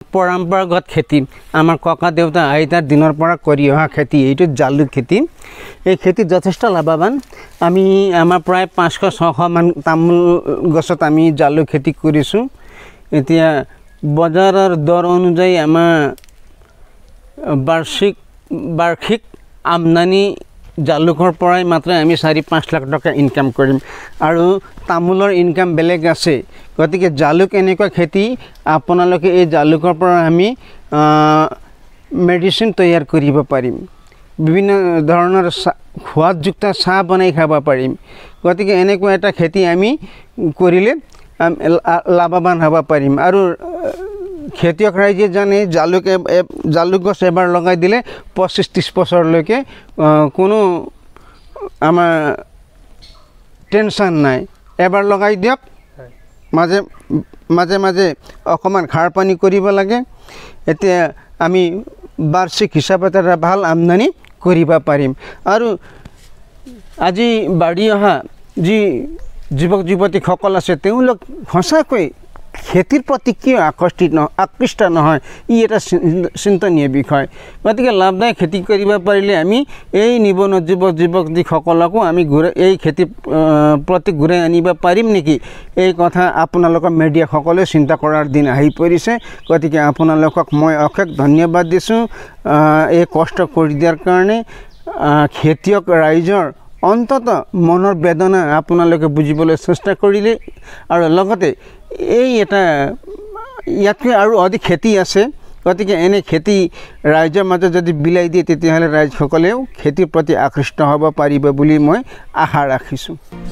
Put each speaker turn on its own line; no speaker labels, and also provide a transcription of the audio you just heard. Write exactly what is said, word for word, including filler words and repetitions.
পৰম্পৰাগত খেতি আমাৰ ককা দেউতা আইতাৰ দিনৰ পৰা কৰি অহা খেতি এইটো জালুক খেতি এই খেতি যথেষ্ট লাভৱান আমি আমাৰ প্ৰায় পাঁচশ ছশ মান তামোল গছত আমি জালুক খেতি কৰিছোঁ এতিয়া বজাৰৰ দৰ অনুযায়ী আমাৰ বাৰ্ষিক বাৰ্ষিক আমদানি জালুকৰ পৰাই মাত্ৰ আমি চাৰি পাঁচ লাখ টকা ইনকাম কৰিম আৰু তামোলৰ ইনকাম বেলেগ আছে গতিকে জালুক এনেকুৱা খেতি আপোনালোকে এই জালুকৰ পৰা আমি মেডিচিন তৈয়াৰ কৰিব পাৰিম বিভিন্ন ধৰণৰ সোৱাদযুক্ত চাহ বনাই খাব পাৰিম গতিকে এনেকুৱা এটা খেতি আমি কৰিলে লাভৱান হ'ব পাৰিম আৰু খেতিয়ক ৰাইজে জানে জালুক জালুক গছ এবাৰ লগাই দিলে পঁচিছ ত্ৰিছ বছৰলৈকে কোনো আমাৰ টেনশ্যন নাই এবাৰ লগাই দিয়ক মাজে মাজে মাজে অকণমান সাৰ পানী কৰিব লাগে এতিয়া আমি বাৰ্ষিক হিচাপত এটা ভাল আমদানি কৰিব পাৰিম আৰু আজি বাঢ়ি অহা যি যুৱক যুৱতীসকল আছে তেওঁলোক সঁচাকৈ খেতিৰ প্ৰতি কিয় আকৰ্ষিত নহয় আকৃষ্ট নহয় ই এটা চিন্তনীয় বিষয় গতিকে লাভদায়ক খেতি কৰিব পাৰিলে আমি এই নিবনুৱা যুৱক যুৱতীসকলকো আমি ঘূৰাই এই খেতি প্ৰতি ঘূৰাই আনিব পাৰিম নেকি এই কথা আপোনালোকৰ মিডিয়াসকলে চিন্তা কৰাৰ দিন আহি পৰিছে গতিকে আপোনালোকক মই অশেষ ধন্যবাদ দিছোঁ এই কষ্ট কৰি দিয়াৰ কাৰণে খেতিয়ক ৰাইজৰ অন্তত মনৰ বেদনা আপোনালোকে বুজিবলৈ চেষ্টা কৰিলে আৰু লগতে এই এটা ইয়াতকৈ আৰু অধিক খেতি আছে গতিকে এনে খেতি ৰাইজৰ মাজত যদি বিলাই দিয়ে তেতিয়াহ'লে ৰাইজসকলেও খেতিৰ প্ৰতি আকৃষ্ট হ'ব পাৰিব বুলি মই আশা ৰাখিছোঁ